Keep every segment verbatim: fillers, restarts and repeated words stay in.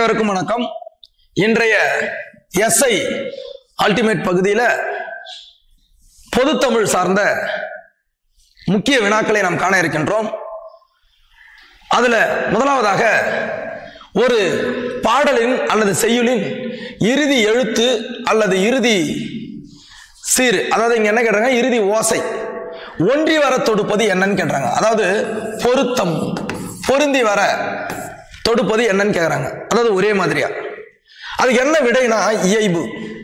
அனைவருக்கும் வணக்கம். இன்றைய எஸ்ஐ அல்டிமேட் பகுதியில் பொதுத்தமிழ் சார்ந்த முக்கிய வினாக்களை நாம் காண இருக்கின்றோம். அதுல முதலாவதாக ஒரு பாடலின் அல்லது செய்யுளின் இறுதி எழுத்து அல்லது இறுதி சீர், அதாவது இங்க என்ன கேட்டாங்க, இறுதி ஓசை ஒன்றி வர தொடுப்பது என்னன்னு கேட்டாங்க. அதாவது பொருத்தம், பொருந்தி வர தொடுப்பது என்னன்னு கேட்கறாங்க. அதாவது ஒரே மாதிரியா. அதுக்கு என்ன விடைனா இயைபு.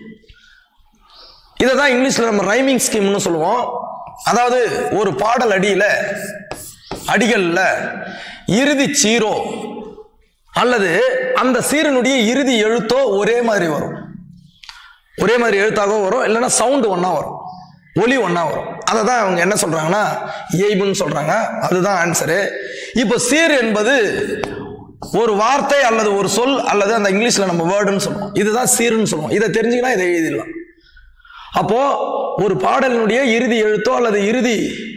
இதை தான் இங்கிலீஷ்ல நம்ம ரைமிங் ஸ்கீம்னு சொல்லுவோம். அதாவது ஒரு பாடல் அடியில அடிகள்ல இறுதி சீரோ அல்லது அந்த சீரனுடைய இறுதி எழுத்தோ ஒரே மாதிரி வரும். ஒரே மாதிரி எழுத்தாக வரும், இல்லைன்னா சவுண்டு ஒன்னா வரும், ஒலி ஒன்னா வரும். அதை தான் அவங்க என்ன சொல்றாங்கன்னா இயைபுன்னு சொல்றாங்க. அதுதான் ஆன்சரு. இப்போ சீர் என்பது ஒரு வார்த்தை அல்லது ஒரு சொல் அல்லது அந்த இங்கிலீஷ்ல நம்ம வேர்டுன்னு சொல்லுவோம். இதுதான் சீர்னு சொல்லுவோம். இதை தெரிஞ்சுக்கினா இதை எழுதிடலாம். அப்போ ஒரு பாடலினுடைய இறுதி எழுத்தோ அல்லது இறுதி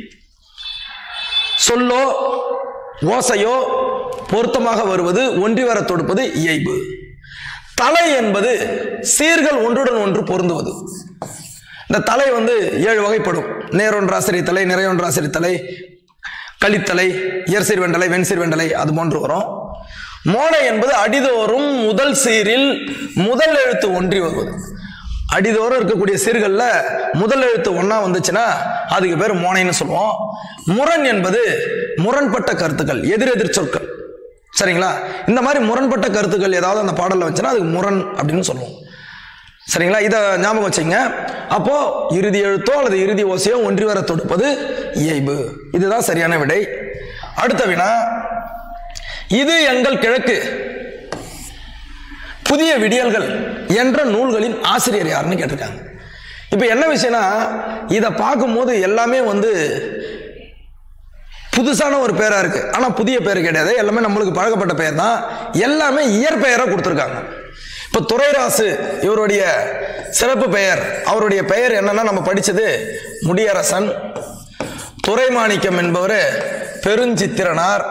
சொல்லோ ஓசையோ பொருத்தமாக வருவது, ஒன்றி வர தொடுப்பது இயைபு. தலை என்பது சீர்கள் ஒன்றுடன் ஒன்று பொருந்துவது. இந்த தலை வந்து ஏழு வகைப்படும். நேரொன்றாசிரி தலை, நிறையொன்றாசிரி தலை, கலித்தலை, இயற்சீர் வெண்டலை, வெண்சீர் வெண்டலை, அது போன்று வரும். மோனை என்பது அடிதோறும் முதல் சீரில் முதல் எழுத்து ஒன்றி வருவது. அடிதோறும் இருக்கக்கூடிய சீர்கள்ல முதல் எழுத்து ஒன்னா வந்துச்சுன்னா அதுக்கு பேர் மோனைன்னு சொல்லுவோம். முரண் என்பது முரண்பட்ட கருத்துக்கள், எதிரெதிர் சொற்கள். சரிங்களா? இந்த மாதிரி முரண்பட்ட கருத்துக்கள் ஏதாவது அந்த பாடல்ல வந்துச்சுன்னா அதுக்கு முரண் அப்படின்னு சொல்லுவோம். சரிங்களா? இதை ஞாபகம் வச்சுங்க. அப்போ இறுதி எழுத்தோ அல்லது இறுதி ஓசையோ ஒன்றி வர தொடுப்பது இயைபு. இதுதான் சரியான விடை. அடுத்த வினா, இது எங்கள் கிழக்கு புதிய விடியல்கள் என்ற நூல்களின் ஆசிரியர் யாருன்னு கேட்டிருக்காங்க. இப்ப என்ன விஷயம்னா, இதை பார்க்கும்போது எல்லாமே வந்து புதுசான ஒரு பேரா இருக்கு. ஆனா புதிய பேர் கிடையாது, எல்லாமே நம்மளுக்கு பழக்கப்பட்ட பெயர் தான். எல்லாமே இயற்பெயரா கொடுத்திருக்காங்க. இப்ப துரைராசு இவருடைய சிறப்பு பெயர், அவருடைய பெயர் என்னன்னா நம்ம படிச்சது முடியரசன். துரைமாணிக்கம் என்பவர் பெருஞ்சித்திரனார்.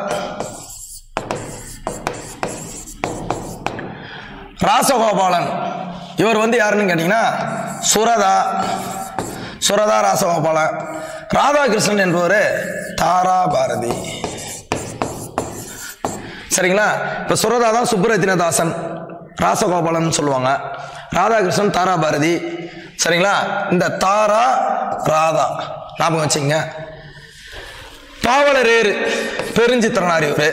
ராசகோபாலன் இவர் வந்து யாருன்னு கேட்டீங்கன்னா சுரதா, சுரதா ராசகோபாலன். ராதாகிருஷ்ணன் என்பவர் தாரா பாரதி. சரிங்களா? இப்ப சுரதா தான் சுப்புரத்தினதாசன், ராசகோபாலன் சொல்லுவாங்க. ராதாகிருஷ்ணன் தாரா பாரதி. சரிங்களா? இந்த தாரா ராதா ஞாபகம் வச்சுங்க. பாவலரேறு பெருஞ்சித்திரனார் இவரு.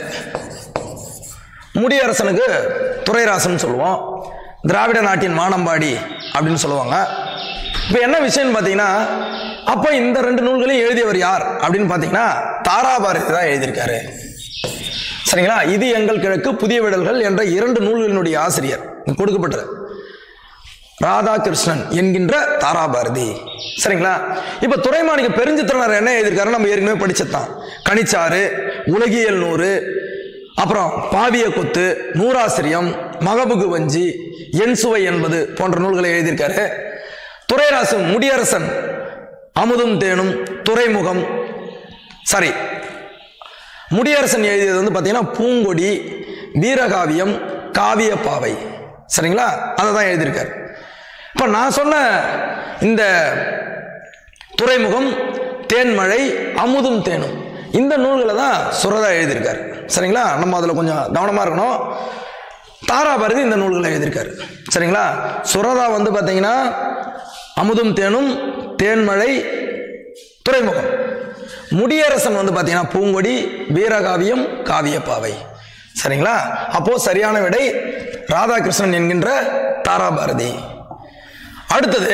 முடியரசனுக்கு துரைராசன் சொல்லுவோம். திராவிட நாட்டின் மானம்பாடி அப்படின்னு சொல்லுவாங்க. இப்ப என்ன விஷயம் பாத்தீங்கன்னா, அப்ப இந்த ரெண்டு நூல்களையும் எழுதியவர் யார் அப்படின்னு பாத்தீங்கன்னா தாராபாரதி தான் எழுதியிருக்காரு. சரிங்களா? இது எங்கள் கிழக்கு புதிய விடல்கள் என்ற இரண்டு நூல்களினுடைய ஆசிரியர் கொடுக்கப்பட்டது ராதாகிருஷ்ணன் என்கின்ற தாராபாரதி. சரிங்களா? இப்ப துரைமாணிக்க பெருஞ்சித்திரனார் என்ன எழுதியிருக்காரு நம்ம ஏற்கனவே படிச்சதான். கனிச்சாறு, உலகியல் நூறு, அப்புறம் பாவிய கொத்து, நூறாசிரியம், மகபுகு வஞ்சி, என் சுவை என்பது போன்ற நூல்களை எழுதியிருக்காரு. துரைராசு முடியரசன் அமுதும் தேனும், துறைமுகம், சாரி முடியரசன் எழுதியது வந்து பார்த்தீங்கன்னா பூங்கொடி, வீரகாவியம், காவிய பாவை. சரிங்களா? அதை தான் எழுதியிருக்காரு. இப்போ நான் சொன்ன இந்த துறைமுகம், தேன்மழை, அமுதும் தேனும் இந்த நூல்களை தான் சுரதா எழுதியிருக்காரு. சரிங்களா? நம்ம அதில் கொஞ்சம் கவனமாக இருக்கணும். தாராபாரதி இந்த நூல்களை எழுதியிருக்காரு. சரிங்களா? சுரதா வந்து பார்த்தீங்கன்னா அமுதும் தேனும், தேன்மழை, துறைமுகம். முடியரசன் வந்து பார்த்தீங்கன்னா பூங்கொடி, வீரகாவியம், காவிய பாவை. சரிங்களா? அப்போ சரியான விடை ராதாகிருஷ்ணன் என்கின்ற தாராபாரதி. அடுத்தது,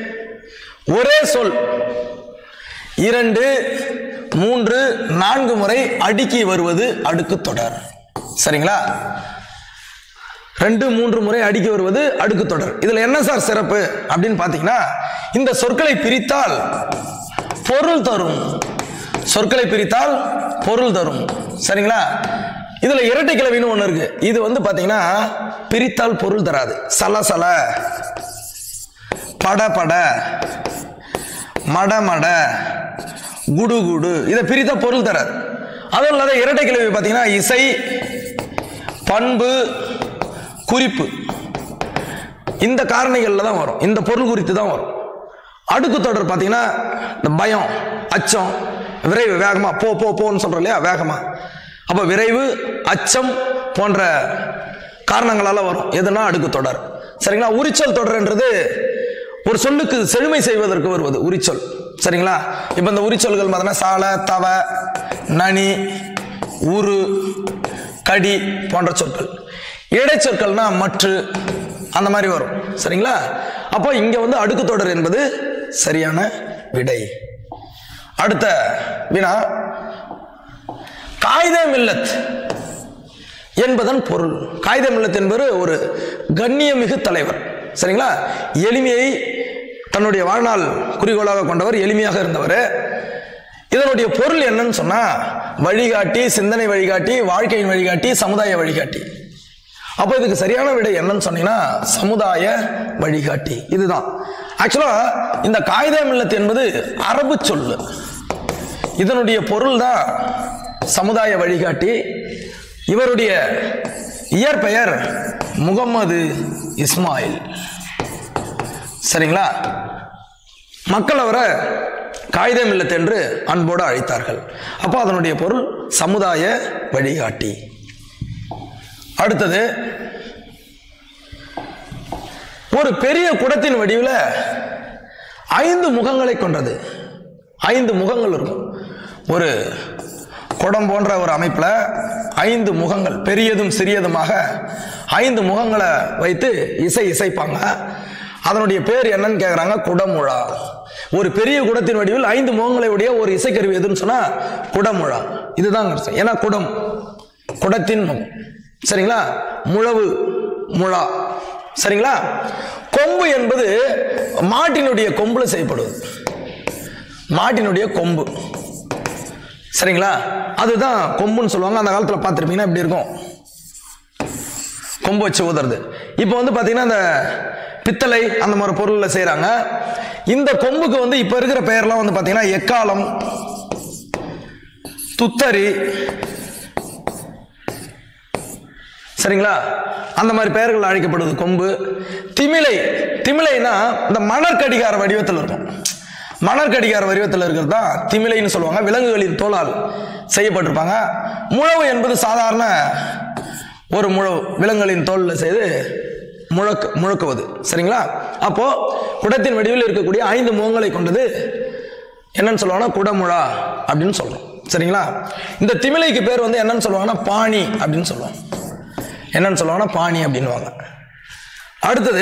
ஒரே சொல் இரண்டு மூன்று நான்கு முறை அடுக்கி வருவது அடுக்கு தொடர். சரிங்களா? ரெண்டு மூன்று முறை அடுக்கி வருவது அடுக்கு தொடர். இதுல என்ன சார் சிறப்பு அப்படின்னு பாத்தீங்கன்னா, இந்த சொற்களை பிரித்தால் பொருள் தரும். சொற்களை பிரித்தால் பொருள் தரும். சரிங்களா? இதுல இரட்டை கிளவின்னு ஒண்ணு இருக்கு. இது வந்து பாத்தீங்கன்னா பிரித்தால் பொருள் தராது. சலசல, பட பட, மட மட, குடு குடு, இதை பிரித்தா பொருள் தராது. அதுவும் இல்லாத இரட்டை கிளவி பாத்தீங்கன்னா இசை, பண்பு, குறிப்பு, இந்த காரணிகள்ல தான் வரும், இந்த பொருள் குறித்து தான் வரும். அடுக்கு தொடர் பார்த்தீங்கன்னா இந்த பயம், அச்சம், விரைவு, வேகமா போ போ போன்னு சொல்றோம் இல்லையா, வேகமா. அப்ப விரைவு, அச்சம் போன்ற காரணங்களால வரும். எதுனா அடுக்கு தொடர். சரிங்களா? உரிச்சொல் தொடர்ன்றது ஒரு சொல்லுக்கு செழுமை செய்வதற்கு வருவது உரிச்சொல். சரிங்களா? இப்ப இந்த உரிச்சொல்கள் பார்த்தீங்கன்னா சால, தவ, நனி, உரு, கடி போன்ற சொற்கள். இடைச்சொற்கள்னா மற்று, அந்த மாதிரி வரும். சரிங்களா? அப்போ இங்க வந்து அடுக்கு தொடர் என்பது சரியான விடை. அடுத்த வினா, காயிதே மில்லத் என்பதன் பொருள். காயிதே மில்லத் என்பது ஒரு கண்ணியமிகு தலைவர். சரிங்களா? எளிமையை தன்னுடைய வாழ்நாள் குறிக்கோளாக கொண்டவர், எளிமையாக இருந்தவர். இதனுடைய பொருள் என்னன்னு சொன்னா வழிகாட்டி, சிந்தனை வழிகாட்டி, வாழ்க்கையின் வழிகாட்டி, சமுதாய வழிகாட்டி. அப்போ இதுக்கு சரியான விடை என்னன்னு சொன்னீங்கன்னா சமுதாய வழிகாட்டி. இதுதான் ஆக்சுவலா இந்த காயிதே மில்லத் என்பது அரபு சொல்லு. இதனுடைய பொருள் தான் சமுதாய வழிகாட்டி. இவருடைய இயற்பெயர் முகமது இஸ்மாயில். சரிங்களா? மக்கள் அவரை காயிதே மில்லத் என்று அன்போடு அழைத்தார்கள். அப்போ அதனுடைய பொருள் சமுதாய வழிகாட்டி. அடுத்தது, ஒரு பெரிய குடத்தின் வடிவில் ஐந்து முகங்களை கொண்டது. ஐந்து முகங்கள் இருக்கும். ஒரு குடம் போன்ற ஒரு அமைப்பில் ஐந்து முகங்கள், பெரியதும் சிறியதுமாக ஐந்து முகங்களை வைத்து இசை இசைப்பாங்க. அதனுடைய பேர் என்னன்னு கேட்குறாங்க, குடமுழா. ஒரு பெரிய குடத்தின் வடிவில் ஐந்து முகங்களை உடைய ஒரு இசைக்கருவி எதுன்னு சொன்னா குடமுழா. இதுதான் அர்த்தம். ஏன்னா குடம், குடத்தின் முகம். சரிங்களா? முழவு, முழா. சரிங்களா? கொம்பு என்பது மாட்டினுடைய கொம்புல செய்யப்படுவது. மாட்டினுடைய கொம்பு. சரிங்களா? அதுதான் கொம்புன்னு சொல்லுவாங்க. அந்த காலத்தில் பார்த்துருப்பீங்கன்னா இப்படி இருக்கும், கொம்பு வச்சு ஊதுறது. இப்போ வந்து பார்த்தீங்கன்னா இந்த பித்தளை அந்த மாதிரி பொருளில் செய்கிறாங்க. இந்த கொம்புக்கு வந்து இப்போ இருக்கிற பெயர்லாம் வந்து பார்த்தீங்கன்னா எக்காலம், துத்தரி, சரிங்களா, அந்த மாதிரி பெயர்கள் அழைக்கப்படுது கொம்பு. திமிலை, திமிலைனா இந்த மணற்கடிகார வடிவத்தில் இருக்கும். மணற்கடிகார வடிவத்தில் இருக்கிறது தான் திமிலைன்னு சொல்லுவாங்க. விலங்குகளின் தோலால் செய்யப்பட்டிருப்பாங்க. முழவு என்பது சாதாரண ஒரு முழவு, விலங்குகளின் தோலில் செய்து முழக்கு முழக்குவது. சரிங்களா? அப்போ குடத்தின் வடிவில் இருக்கக்கூடிய ஐந்து முகங்களை கொண்டது என்னன்னு சொல்லுவாங்கன்னா குடமுழா அப்படின்னு சொல்றோம். சரிங்களா? இந்த திமிலைக்கு பேர் வந்து என்னன்னு சொல்லுவாங்கன்னா பாணி அப்படின்னு சொல்லுவாங்க. என்னன்னு சொல்லுவாங்கன்னா பாணி அப்படின்னுவாங்க. அடுத்தது,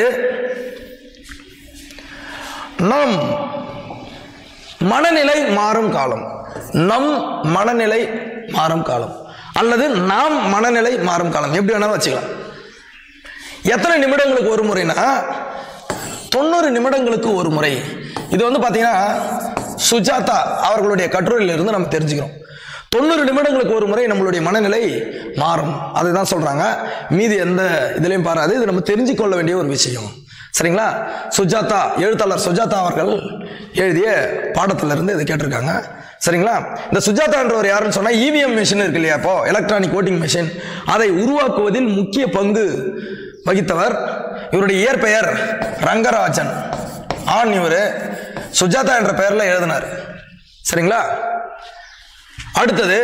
நம் மனநிலை மாறும் காலம். நம் மனநிலை மாறும் காலம் அல்லது நாம் மனநிலை மாறும் காலம், எப்படி வேணாலும் வச்சுக்கலாம். எத்தனை நிமிடங்களுக்கு ஒரு முறைனா தொண்ணூறு நிமிடங்களுக்கு ஒரு முறை. இது வந்து பாத்தீங்கன்னா சுஜாதா அவர்களுடைய கட்டுரையிலிருந்து நம்ம தெரிஞ்சுக்கிறோம். தொண்ணூறு நிமிடங்களுக்கு ஒரு முறை நம்மளுடைய மனநிலை மாறும். அதுதான் சொல்றாங்க. மீதி எந்த இதுலையும் பாராது. இது நம்ம தெரிஞ்சு கொள்ள வேண்டிய ஒரு விஷயம். சரிங்களா? சுஜாதா, எழுத்தாளர் சுஜாதா அவர்கள் எழுதிய பாடத்திலிருந்து இதை கேட்டிருக்காங்க. சரிங்களா? இந்த சுஜாதா என்றவர் யாருன்னு சொன்னா இவிஎம் மிஷின் இருக்கு இல்லையா, இப்போ எலக்ட்ரானிக் ஓட்டிங் மிஷின், அதை உருவாக்குவதில் முக்கிய பங்கு வகித்தவர். இவருடைய இயற்பெயர் ரங்கராஜன். ஆண். இவரு சுஜாதா என்ற பெயர்ல எழுதினார். சரிங்களா? அடுத்தது,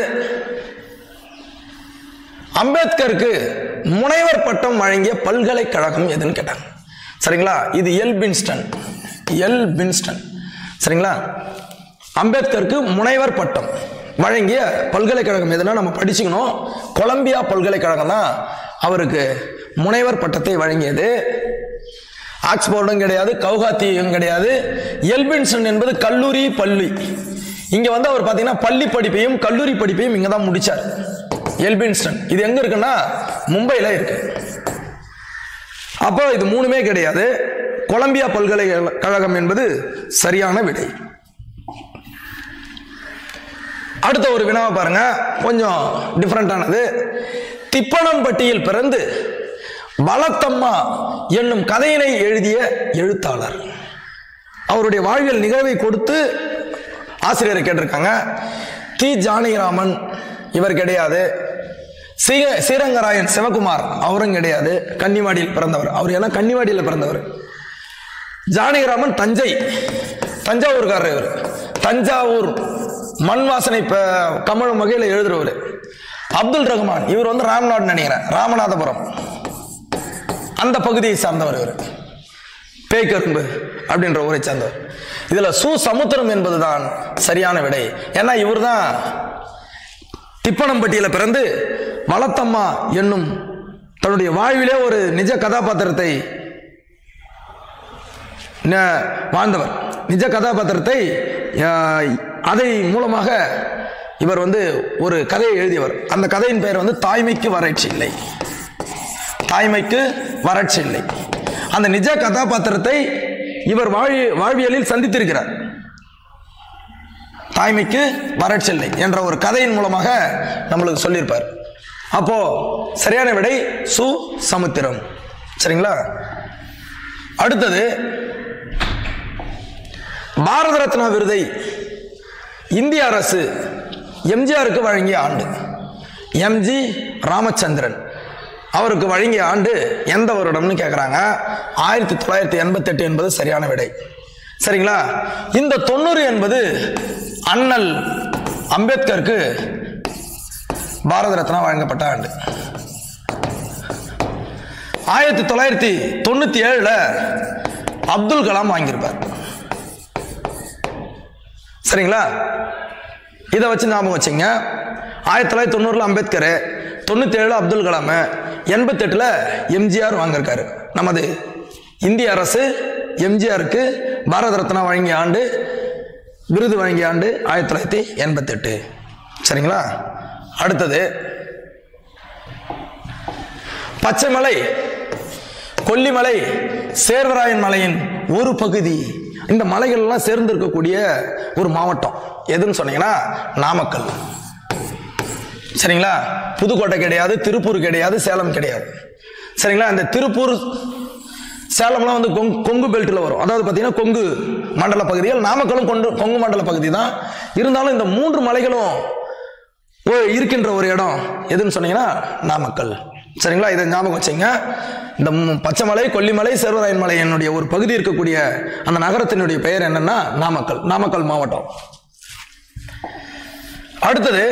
அம்பேத்கருக்கு முனைவர் பட்டம் வழங்கிய பல்கலைக்கழகம் எதுன்னு கேட்டாங்க. சரிங்களா? இது எல்பின்ஸ்டன். எல்பின்ஸ்டன். சரிங்களா? அம்பேத்கருக்கு முனைவர் பட்டம் வழங்கிய பல்கலைக்கழகம் எதுனா நம்ம படிச்சுக்கணும். கொலம்பியா பல்கலைக்கழகம் தான் அவருக்கு முனைவர் பட்டத்தை வழங்கியது. ஆக்ஸ்போர்டும் கிடையாது, கவுஹாத்தியும் கிடையாது. எல்பின்ஸ்டன் என்பது கல்லூரி, பள்ளி. இங்க வந்து அவர் பாத்தீங்கன்னா பள்ளி படிப்பையும் கல்லூரி படிப்பையும் இங்க தான் முடிச்சார். எல்பின்ஸ்டன் இது எங்க இருக்குன்னா மும்பைல இருக்கு. அப்போ இது மூணுமே கிடையாது. கொலம்பியா பல்கலைக்கழகம் என்பது சரியான விடை. அடுத்த ஒரு வினாவை பாருங்க, கொஞ்சம் டிஃபரெண்டானது. திப்பனம்பட்டியில் பிறந்து வளத்தம்மா என்னும் கதையினை எழுதிய எழுத்தாளர். அவருடைய வாழ்வியல் நிகழ்வை கொடுத்து ஆசிரியரை கேட்டிருக்காங்க. தி ஜானகிராமன் இவர் கிடையாது. சீக ஸ்ரீரங்கராயன் சிவகுமார் அவரும் கிடையாது, கன்னிவாடியில் பிறந்தவர். அவர் ஏன்னா கன்னிவாடியில் பிறந்தவர். ஜானகிராமன் தஞ்சை தஞ்சாவூர்காரர். இவர் தஞ்சாவூர் மண் வாசனை கமழும் வகையில் எழுதுறவர். அப்துல் ரஹ்மான் இவர் வந்து ராம்நாடு நினைக்கிறேன், ராமநாதபுரம் அந்த பகுதியை சார்ந்தவர். இவர் பேய்கரும்பு அப்படின்ற ஊரை சார்ந்தவர். இதுல சு சமுத்திரம் என்பதுதான் சரியான விடை. ஏன்னா இவர் தான் திப்பனம்பட்டியில பிறந்து வளத்தம்மா என்னும் தன்னுடைய வாழ்விலே ஒரு நிஜ கதாபாத்திரத்தை வாழ்ந்தவர். நிஜ கதாபாத்திரத்தை அதை மூலமாக இவர் வந்து ஒரு கதையை எழுதியவர். அந்த கதையின் பெயர் வந்து தாய்மைக்கு வறட்சி இல்லை. தாய்மைக்கு வறட்சி இல்லை. அந்த நிஜ கதாபாத்திரத்தை இவர் வாழ் வாழ்வியலில் சந்தித்திருக்கிறார். தாய்மைக்கு வறட்சி இல்லை என்ற ஒரு கதையின் மூலமாக நம்மளுக்கு சொல்லியிருப்பார். அப்போ சரியான விடை சு சமுத்திரம். சரிங்களா? அடுத்தது, பாரத ரத்னா விருதை இந்திய அரசு எம்ஜிஆருக்கு வழங்கிய ஆண்டு. எம்ஜி ராமச்சந்திரன் அவருக்கு வழங்கிய ஆண்டு எந்த வருடம்னு கேட்குறாங்க. ஆயிரத்தி தொள்ளாயிரத்தி எண்பத்தி எட்டு என்பது சரியான விடை. சரிங்களா? இந்த தொண்ணூறு என்பது அண்ணல் அம்பேத்கருக்கு பாரத ரத்னா வழங்கப்பட்ட ஆண்டு. ஆயிரத்தி தொள்ளாயிரத்தி தொண்ணூத்தி ஏழுல அப்துல் கலாம் வாங்கியிருப்பார். சரிங்களா? இதை வச்சு ஞாபகம் வச்சுங்க. ஆயிரத்தி தொள்ளாயிரத்தி தொண்ணூறுல அம்பேத்கர், தொண்ணூத்தி ஏழுல அப்துல் கலாம், எண்பத்தி எட்டுல எம்ஜிஆர் வாங்கியிருக்காரு. நமது இந்திய அரசு எம்ஜிஆருக்கு பாரத ரத்னா வழங்கிய ஆண்டு, விருது வழங்கிய ஆண்டு ஆயிரத்தி தொள்ளாயிரத்தி எண்பத்தி எட்டு. சரிங்களா? அடுத்தது, பச்சைமலை கொல்லிமலை சேர்வராயன் மலையின் ஒரு பகுதி. இந்த மலைகள் எல்லாம் சேர்ந்து இருக்கக்கூடிய ஒரு மாவட்டம் எதுன்னு சொன்னீங்கன்னா நாமக்கல். சரிங்களா? புதுக்கோட்டை கிடையாது, திருப்பூர் கிடையாது, சேலம் கிடையாது. சரிங்களா? இந்த திருப்பூர் சேலம்லாம் வந்து கொங்கு கொங்கு பெல்ட்டில் வரும். அதாவது பார்த்தீங்கன்னா கொங்கு மண்டல பகுதிகள். நாமக்கலும் கொண்டு கொங்கு மண்டல பகுதி தான். இருந்தாலும் இந்த மூன்று மலைகளும் இருக்கின்ற ஒரு இடம் எதுன்னு சொன்னீங்கன்னா நாமக்கல். சரிங்களா? இதை ஞாபகம் வச்சுங்க. இந்த பச்சைமலை கொல்லிமலை சேர்வராயன் மலை என்னுடைய ஒரு பகுதி இருக்கக்கூடிய அந்த நகரத்தினுடைய பெயர் என்னன்னா நாமக்கல். நாமக்கல் மாவட்டம். அடுத்தது,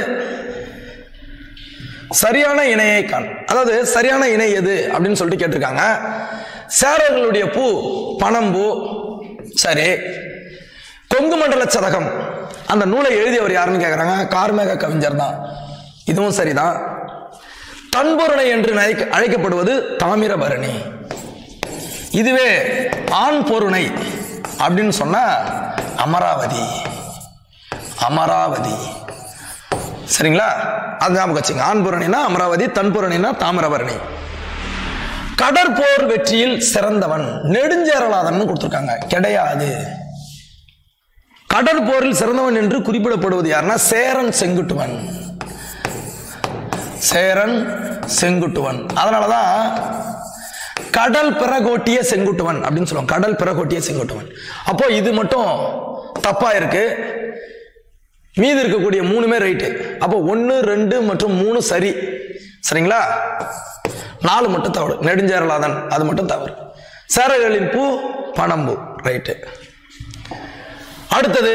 சரியான இணையை காண். அதாவது சரியான இணை எது அப்படின்னு சொல்லிட்டு கேட்டிருக்காங்க. சேரர்களுடைய பூ பனம்பூ. சரி. கொங்கு மண்டல சதகம் அந்த நூலை எழுதியவர் யாருன்னு கேட்குறாங்க. கார்மேக கவிஞர் தான். இதுவும் சரிதான். தன்பொருணை என்று அழைக்கப்படுவது தாமிரபரணி. இதுவே ஆண் பொருணை அப்படின்னு சொன்னா அமராவதி. அமராவதி. சரிங்களா? அது ஞாபகம் வச்சுங்க. ஆண் பொருணைனா அமராவதி, தன்பொருணைனா தாமிரபரணி. கடற்போர் வெற்றியில் சிறந்தவன் நெடுஞ்சேரலாதன் கொடுத்திருக்காங்க. கிடையாது. கடற்போரில் சிறந்தவன் என்று குறிப்பிடப்படுவது யாருன்னா சேரன் செங்குட்டுவன். சேரன் செங்குட்டுவன். அதனாலதான் கடல் பிறகோட்டிய செங்குட்டுவன் அப்படின்னு சொல்லுவாங்க. கடல் பிறகோட்டிய செங்குட்டுவன். அப்போ இது மட்டும் தப்பா இருக்கு. மீதி இருக்கக்கூடிய மூணுமே ரைட்டு. அப்போ ஒன்னு ரெண்டு மற்றும் மூணு சரி. சரிங்களா? நாலு மட்டும் தவறு. நெடுஞ்சேரலாதன் அது மட்டும் தவறு. சேரர்களின் பூ பனம்பூ. ரைட்டு. அடுத்தது,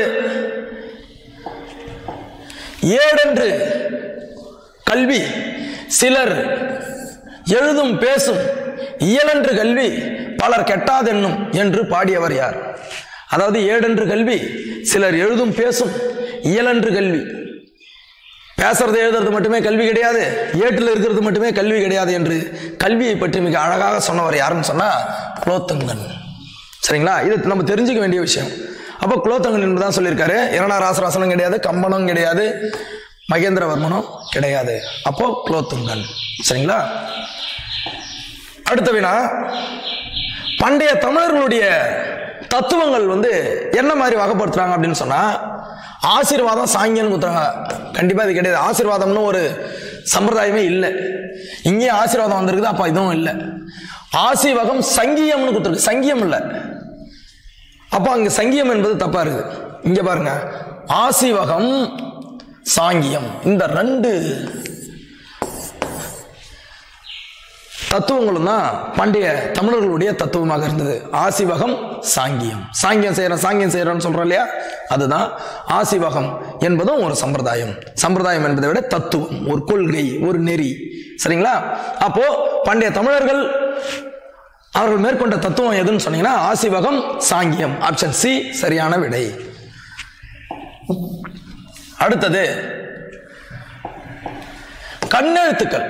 ஏடென்று கல்வி சிலர் எழுதும் பேசும் இயலென்று கல்வி பலர் கெட்டாதென்னும் என்று பாடியவர் யார்? அதாவது ஏடென்று கல்வி சிலர் எழுதும் பேசும் இயலென்று கல்வி. பேசுறது எழுதுறது மட்டுமே கல்வி கிடையாது, ஏட்டில் இருக்கிறது மட்டுமே கல்வி கிடையாது என்று கல்வியை பற்றி மிக அழகாக சொன்னவர் யாருன்னு சொன்னா குலோத்துங்கன். சரிங்களா? இது நம்ம தெரிஞ்சுக்க வேண்டிய விஷயம். அப்போ குலோத்துங்கன் என்பதுதான் சொல்லியிருக்காரு. இரண்டா ராசராசனும் கிடையாது, கம்பனும் கிடையாது, மகேந்திரவர்மனும் கிடையாது. அப்போ குலோத்துங்கன். சரிங்களா? அடுத்த வினா, பண்டைய தமிழர்களுடைய தத்துவங்கள் வந்து என்ன மாதிரி வகைப்படுத்துறாங்க அப்படின்னு சொன்னா ஆசீர்வாதம் சாங்கியம் குத்துறாங்க. கண்டிப்பா இது கிடையாது. ஆசீர்வாதம்னு ஒரு சம்பிரதாயமே இல்லை. இங்கே ஆசீர்வாதம் வந்திருக்குது, அப்ப இதுவும் இல்லை. ஆசீவகம் சங்கியம்னு கொடுத்துருக்கு, சங்கியம் இல்லை. அப்ப அங்க சங்கியம் என்பது தப்பா இருக்கு. இங்க பாருங்க, ஆசீவகம் சாங்கியம் இந்த ரெண்டு தத்துவங்களும் தான் பண்டைய தமிழர்களுடைய தத்துவமாக இருந்தது. ஆசிவகம், சாங்கியம். சாங்கியம் செய்யறோம் சாங்கியம் செய்யறோம்னு சொல்றோம் இல்லையா, அதுதான் ஆசிவகம் என்பதும் ஒரு சம்பிரதாயம். சம்பிரதாயம் என்பதை விட தத்துவம், ஒரு கொள்கை, ஒரு நெறி. சரிங்களா? அப்போ பண்டைய தமிழர்கள் அவர்கள் மேற்கொண்ட தத்துவம் எதுன்னு சொன்னீங்கன்னா ஆசிவகம், சாங்கியம். ஆப்ஷன் சி சரியான விடை. அடுத்தது கண்ணெழுத்துக்கள்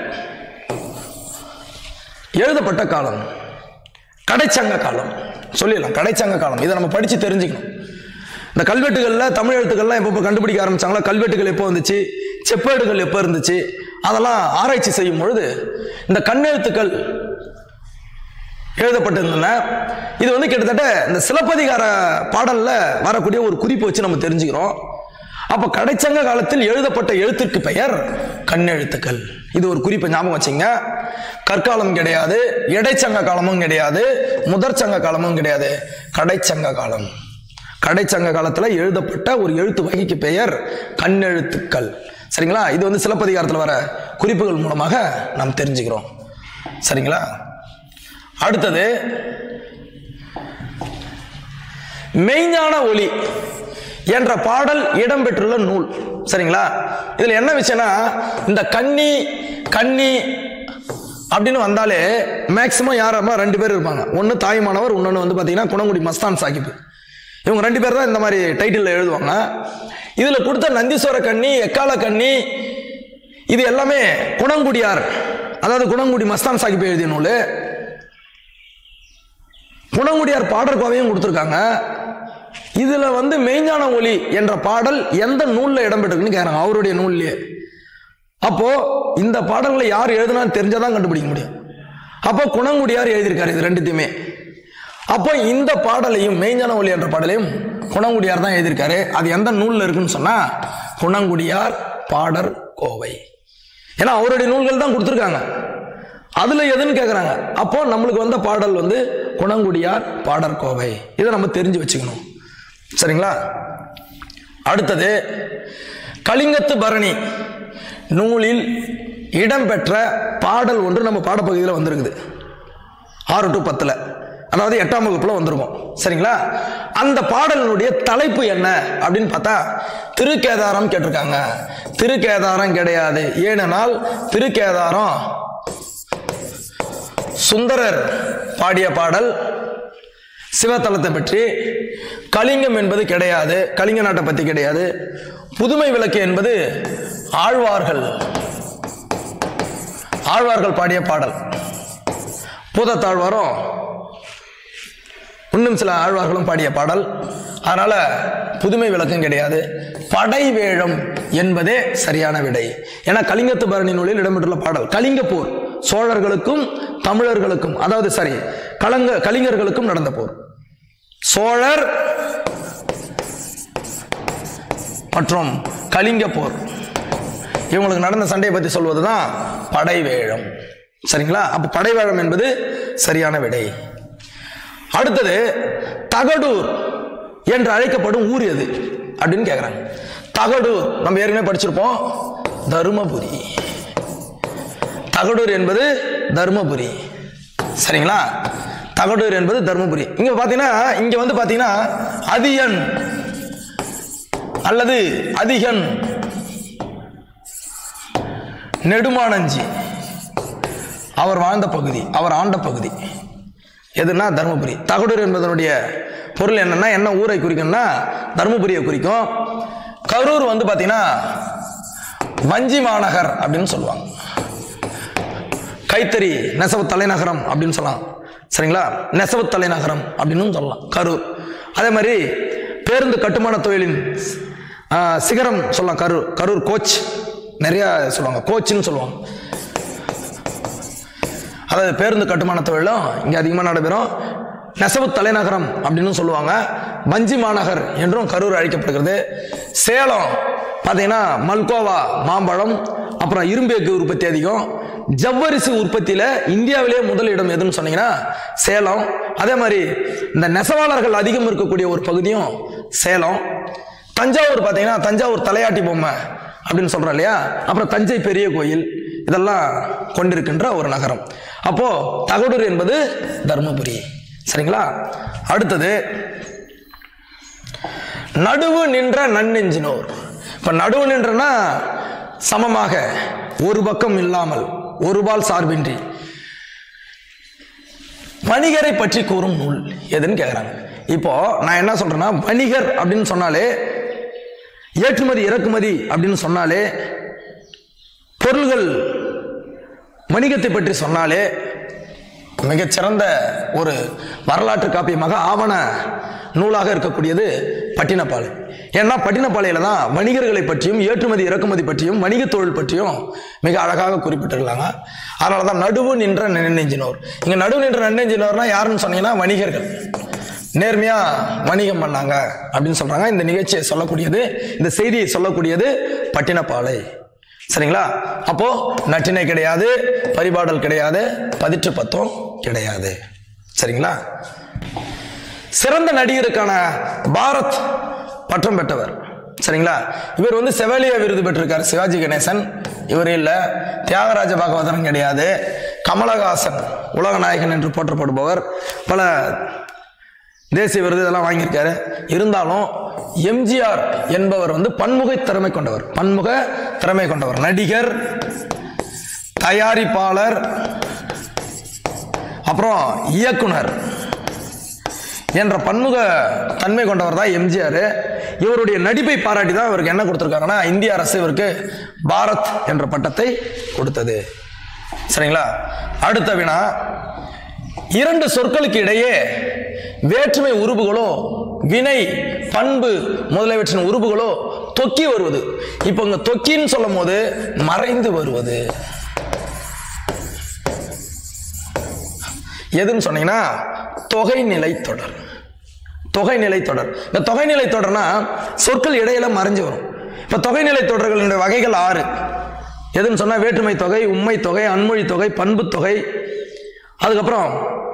எழுதப்பட்ட காலம் கடைச்சங்க காலம் சொல்லிடலாம். கடைச்சங்க காலம் இதை நம்ம படிச்சு தெரிஞ்சுக்கணும். இந்த கல்வெட்டுகள்ல தமிழ் எழுத்துக்கள்லாம் எப்போ கண்டுபிடிக்க ஆரம்பிச்சாங்களா, கல்வெட்டுகள் எப்போ வந்துச்சு, செப்பேடுகள் எப்போ இருந்துச்சு, அதெல்லாம் ஆராய்ச்சி செய்யும் பொழுது இந்த கண்ணெழுத்துக்கள் எழுதப்பட்டிருந்தன. இது வந்து கிட்டத்தட்ட இந்த சிலப்பதிகார பாடல்ல வரக்கூடிய ஒரு குறிப்பு வச்சு நம்ம தெரிஞ்சுக்கிறோம். அப்ப கடைச்சங்க காலத்தில் எழுதப்பட்ட எழுத்திற்கு பெயர் கண்ணெழுத்துக்கள். இது ஒரு குறிப்பை ஞாபகம் வச்சுங்க. கற்காலம் கிடையாது, இடைச்சங்க காலமும் கிடையாது, முதற்சங்க காலமும் கிடையாது, கடைச்சங்க காலம். கடைச்சங்க காலத்துல எழுதப்பட்ட ஒரு எழுத்து வகைக்கு பெயர் கண்ணெழுத்துக்கள். சரிங்களா? இது வந்து சிலப்பதிகாரத்தில் வர குறிப்புகள் மூலமாக நாம் தெரிஞ்சுக்கிறோம். சரிங்களா? அடுத்தது மெய்ஞான ஒளி என்ற பாடல் இடம்பெற்றுள்ள நூல். சரிங்களா? இதுல என்ன விஷயம்னா, இந்த கன்னி கன்னி அப்படின்னு வந்தாலே மேக்சிமம் யாரமா ரெண்டு பேர் இருப்பாங்க. ஒன்னு தாய்மானவர், இன்னொன்னு வந்து பாத்தீங்கன்னா குணங்குடி மஸ்தான் சாஹிப். இவங்க ரெண்டு பேர் தான் இந்த மாதிரி டைட்டில் எழுதுவாங்க. இதுல கொடுத்த நந்தீஸ்வர கன்னி, எக்கால கன்னி, இது எல்லாமே குணங்குடியார், அதாவது குணங்குடி மஸ்தான் சாஹிப் எழுதிய நூல். குணங்குடியார் பாடற்கோவையும் கொடுத்துருக்காங்க. இதுல வந்து மெய்ஞான ஒளி என்ற பாடல் எந்த நூல்ல இடம்பெற்றிருக்குன்னு கேட்கிறாங்க, அவருடைய நூல்லையே. அப்போ இந்த பாடல்களை யார் எழுதுனான்னு தெரிஞ்சாதான் கண்டுபிடிக்க முடியும். அப்போ குணங்குடியார் எழுதியிருக்காரு இது ரெண்டுத்தையுமே. அப்போ இந்த பாடலையும் மெய்ஞான ஒளி என்ற பாடலையும் குணங்குடியார் தான் எழுதியிருக்காரு. அது எந்த நூல்ல இருக்குன்னு சொன்னா குணங்குடியார் பாடற் கோவை. ஏன்னா அவருடைய நூல்கள் தான் கொடுத்துருக்காங்க. அதுல எதுன்னு கேட்கிறாங்க. அப்போ நம்மளுக்கு வந்த பாடல் வந்து குணங்குடியார் பாடற் கோவை. இதை நம்ம தெரிஞ்சு வச்சுக்கணும். சரிங்களா? அடுத்தது கலிங்கத்து பரணி நூலில் இடம்பெற்ற பாடல் ஒன்று நம்ம பாடப்பகுதியில் வந்திருக்குது. ஆறு டு பத்துல, அதாவது எட்டாம் வகுப்புல வந்திருக்கும். சரிங்களா? அந்த பாடலினுடைய தலைப்பு என்ன அப்படின்னு பார்த்தா திருக்கேதாரம் கேட்டிருக்காங்க. திருக்கேதாரம் கிடையாது. ஏனென்றால் திருக்கேதாரம் சுந்தரர் பாடிய பாடல், சிவத்தலத்தை பற்றி. கலிங்கம் என்பது கிடையாது, கலிங்க நாட்டை பத்தி கிடையாது. புதுமை விளக்கு என்பது ஆழ்வார்கள் ஆழ்வார்கள் பாடிய பாடல். பூதத்தாழ்வாரும் இன்னும் சில ஆழ்வார்களும் பாடிய பாடல். அதனால புதுமை விளக்கம் கிடையாது. படைவேழம் என்பதே சரியான விடை. ஏன்னா கலிங்கத்து பரணி நூலில் இடம்பெற்றுள்ள பாடல் கலிங்க போர், சோழர்களுக்கும் தமிழர்களுக்கும், அதாவது சரி கலங்க கலிங்கர்களுக்கும் நடந்த போர். சோழர் மற்றும் கலிங்க போர், இவங்களுக்கு நடந்த சண்டையை பற்றி சொல்வதுதான் படைவேழம். சரிங்களா? அப்ப படைவேழம் என்பது சரியான விடை. அடுத்தது தகடூர் என்று அழைக்கப்படும் ஊர் எது அப்படின்னு கேட்கிறாங்க. தகடூர் நம்ம ஏற்கனவே படிச்சிருப்போம், தருமபுரி. தகடூர் என்பது தருமபுரி. சரிங்களா? தகடூர் என்பது தருமபுரி. இங்க பாத்தீங்கன்னா இங்க வந்து பாத்தீங்கன்னா அதியன் அல்லது அதிகன் நெடுமானஞ்சி அவர் வாழ்ந்த பகுதி, அவர் ஆண்ட பகுதி எதுனா தருமபுரி. தகடூர் என்பதனுடைய பொருள் என்னன்னா, என்ன ஊரை குறிக்கும்னா தருமபுரியை குறிக்கும். கரூர் வந்து பாத்தீங்கன்னா வஞ்சி மாநகர் அப்படின்னு சொல்லுவாங்க. கைத்தறி நெசவு தலைநகரம் அப்படின்னு சொல்லலாம். சரிங்களா? நெசவு தலைநகரம் அப்படின்னு சொல்லலாம் கரூர். அதே மாதிரி பேருந்து கட்டுமான தொழிலின் சிகரம் சொல்லலாம் கரூர். கரூர் கோச் நிறைய சொல்லுவாங்க, கோச்னு சொல்லுவாங்க. அதாவது பேருந்து கட்டுமான தொழிலும் இங்க அதிகமாக நடைபெறும். நெசவு தலைநகரம் அப்படின்னு சொல்லுவாங்க. வஞ்சி மாநகர் என்றும் கரூர் அழைக்கப்படுகிறது. சேலம் பார்த்தீங்கன்னா மல்கோவா மாம்பழம், அப்புறம் இரும்பேக்கு உற்பத்தி அதிகம். ஜவ்வரிசி உற்பத்தியில இந்தியாவிலேயே முதலிடம் எதுன்னு சொன்னீங்கன்னா சேலம். அதே மாதிரி இந்த நெசவாளர்கள் அதிகம் இருக்கக்கூடிய ஒரு பகுதியும் சேலம். தஞ்சாவூர் பார்த்தீங்கன்னா தஞ்சாவூர் தலையாட்டி பொம்மை அப்படின்னு சொல்றோம் இல்லையா. அப்புறம் தஞ்சை பெரிய கோயில், இதெல்லாம் கொண்டிருக்கின்ற ஒரு நகரம். அப்போ தகடூர் என்பது தர்மபுரி. சரிங்களா? அடுத்தது நடுவு நின்ற நன்னெஞ்சினோர். இப்ப நடுவு நின்றனா சமமாக, ஒரு பக்கம் இல்லாமல், ஒரு பால் சார்பின்றி வணிகரை பற்றி கூறும் நூல் எதுன்னு கேட்குறாங்க. இப்போ நான் என்ன சொல்றேன்னா, வணிகர் அப்படின்னு சொன்னாலே, ஏற்றுமதி இறக்குமதி அப்படின்னு சொன்னாலே, பொருள்கள் வணிகத்தை பற்றி சொன்னாலே மிகச்சிறந்த ஒரு வரலாற்று காப்பியமாக ஆவண நூலாக இருக்கக்கூடியது பட்டினப்பாலை. ஏன்னா பட்டினப்பாலையில தான் வணிகர்களை பற்றியும் ஏற்றுமதி இறக்குமதி பற்றியும் வணிக தொழில் பற்றியும் மிக அழகாக குறிப்பிட்டிருக்காங்க. அதனால தான் நடுவு நின்ற நன்னெஞ்சினோர். இங்க நடுவு நின்ற நன்னெஞ்சினோர்னா யாருன்னு சொன்னீங்கன்னா வணிகர்கள், நேர்மையா வணிகம் பண்ணாங்க அப்படின்னு சொல்றாங்க. இந்த நிகழ்ச்சியை சொல்லக்கூடியது, இந்த செய்தியை சொல்லக்கூடியது பட்டினப்பாலை. சரிங்களா? அப்போ நற்றினை கிடையாது, பரிபாடல் கிடையாது, பதிற்று பத்தும் கிடையாது. சரிங்களா? சிறந்த நடிகருக்கான பாரத் பட்டம் பெற்றவர். சரிங்களா? இவர் வந்து செவாலியா விருது பெற்றிருக்காரு. சிவாஜி கணேசன் இவர் இல்ல. தியாகராஜ பாகவதரன் கிடையாது. கமலஹாசன் உலக நாயகன் என்று போற்றப்படுபவர், பல தேசிய விருது இதெல்லாம் வாங்கியிருக்காரு. இருந்தாலும் எம்ஜிஆர் என்பவர் வந்து பன்முக திறமை கொண்டவர். பன்முக திறமை கொண்டவர் நடிகர், தயாரிப்பாளர், அப்புறம் இயக்குனர் என்ற பன்முக தன்மை கொண்டவர் தான் எம்ஜிஆர். இவருடைய நடிப்பை பாராட்டி தான் இவருக்கு என்ன கொடுத்திருக்காங்கன்னா, இந்திய அரசு இவருக்கு பாரத் என்ற பட்டத்தை கொடுத்தது. சரிங்களா? அடுத்த வினா, இரண்டு சொற்களுக்கு இடையே வேற்றுமை உருபுகளோ வினை பண்பு முதலியவற்றின் உருபுகளோ தொக்கி வருவது. இப்ப இங்க தொக்கின்னு சொல்லும் போது மறைந்து வருவது எதுன்னு சொன்னீங்கன்னா தொகைநிலை தொடர். தொகைநிலை தொடர். இந்த தொகைநிலை தொடர்னா சொற்கள் இடையில மறைஞ்சு வரும். இப்ப தொகைநிலை தொடர்களுடைய வகைகள் ஆறு. எதுன்னு சொன்னா வேற்றுமை தொகை, உண்மை தொகை, அன்மொழி தொகை, பண்பு தொகை, அதுக்கப்புறம்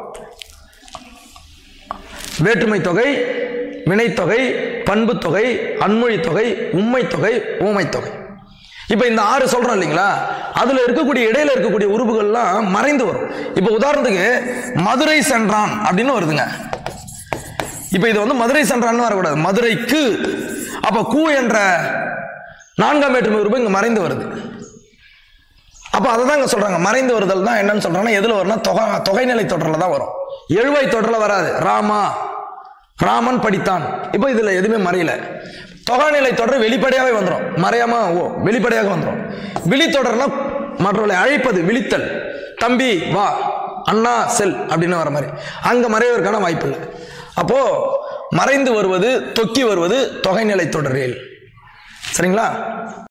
வேற்றுமை தொகை, வினைத்தொகை, பண்பு தொகை, அன்மொழி தொகை, உண்மை தொகை, ஊமை தொகை. இப்ப இந்த ஆறு சொல்றோம் இல்லைங்களா, அதுல இருக்கக்கூடிய இடையில இருக்கக்கூடிய உறுப்புகள்லாம் மறைந்து வரும். இப்ப உதாரணத்துக்கு மதுரை சென்றான் அப்படின்னு வருதுங்க. இப்ப இது வந்து மதுரை சென்றான்னு வரக்கூடாது, மதுரைக்கு. அப்ப கூ என்ற நான்காம் வேற்றுமை உறுப்பு இங்க மறைந்து வருது. அப்ப அதை தான் இங்க சொல்றாங்க. மறைந்து வருதல் தான் என்னன்னு சொல்றாங்கன்னா, எதுல வரும்னா தொகை தொகைநிலை தொடர்ல தான் வரும். எழுவாய் தொடர்ல வராது. ராமா, ராமன் படித்தான். இப்போ இதுல எதுவுமே மறையல. தொகைநிலை தொடர் வெளிப்படையாவே வந்துடும், மறையாம ஓ வெளிப்படையாக வந்துடும். விழி தொடர்னா மற்றவர்களை அழைப்பது, விழித்தல், தம்பி வா, அண்ணா செல் அப்படின்னு வர மாதிரி, அங்க மறைவதற்கான வாய்ப்பு இல்லை. அப்போ மறைந்து வருவது, தொக்கி வருவது தொகைநிலை தொடரில். சரிங்களா?